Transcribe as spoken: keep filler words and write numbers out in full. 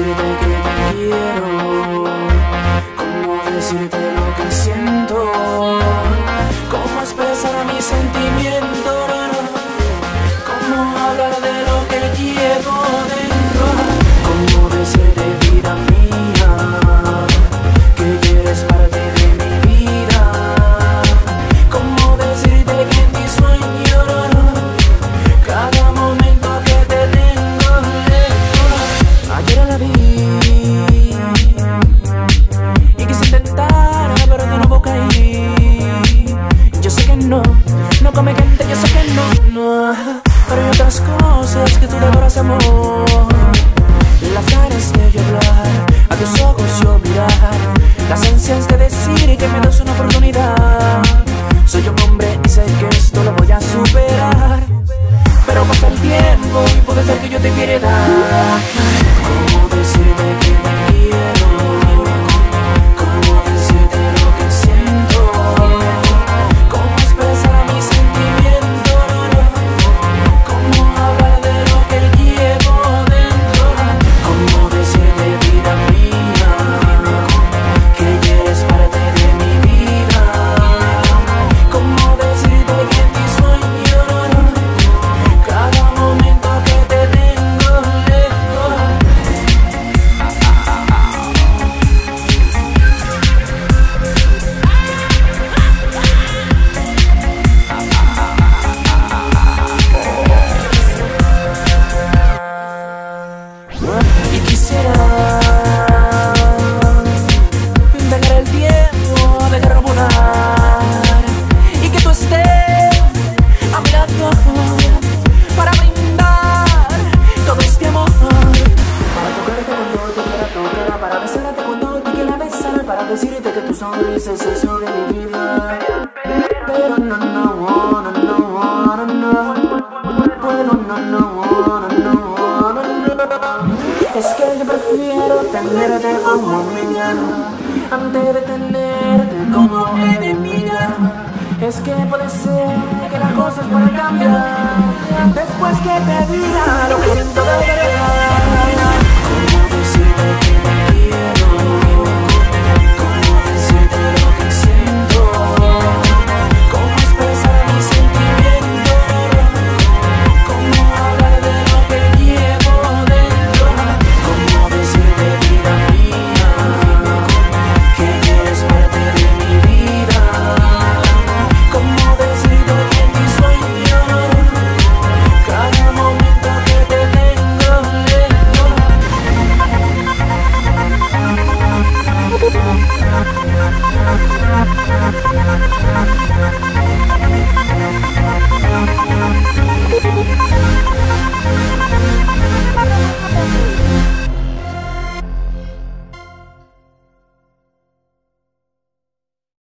decirte que te quiero? ¿Cómo decirte lo que siento? ¿Cómo expresar mis sentimientos? ¿Cómo hablar de lo que llevo dentro? ¿Cómo decirte, vida mía, que eres parte de mi vida? ¿Cómo decirte que en mi sueño cada momento que te tengo lejos? Ayer la vi y quise intentar, pero de nuevo caí. Yo sé que no, no come gente, yo sé que no, no. Pero hay otras cosas que tú devoras, amor. Las ganas de yo hablar, a tus ojos yo mirar, las ansias de decir que me das una oportunidad. Soy un hombre y sé que esto lo voy a superar, pero pasa el tiempo y puede ser que yo te pierda. ¿Cómo decirte que te quiero? ¿Cómo decirte lo que siento? ¿Cómo expresar mis sentimientos? ¿Cómo hablar de lo que llevo dentro? ¿Cómo decirte, vida mía, que eres parte de mi vida? ¿Cómo decirte que en mi sueño cada momento que te tengo lejos? Y quisiera dejar el tiempo, dejarlo volar, y que tú estés a mi lado para brindar todo este amor. Para tocarte cuando te quiera tocar, para besarte cuando te quiera besar, para decirte que tu sonrisa es el sol de mi vida. Pero no, no, no, no, no, no, no puedo, no, no, no, no, no, no. Es que yo prefiero tenerte como amiga antes de tenerte como enemiga. Es que puede ser que las cosas puedan cambiar después que te diga lo que siento de verdad. ¿Cómo decirte que te quiero? ¿Cómo decirte lo que siento? ¿Cómo expresar mis sentimientos? ¿Cómo hablar de lo que llevo dentro? ¿Cómo decirte, vida mía, que eres parte de mi vida? ¿Cómo decirte que en mi sueño cada momento que te tengo lejos?